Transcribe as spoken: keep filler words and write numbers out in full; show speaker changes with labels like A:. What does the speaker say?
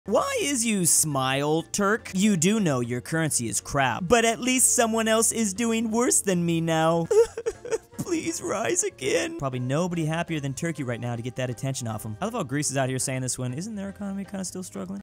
A: Why is you smile, Turk? You do know your currency is crap, but at least someone else is doing worse than me now. Please rise again. Probably nobody happier than Turkey right now to get that attention off him. I love how Greece is out here saying this one. Isn't their economy kind of still struggling?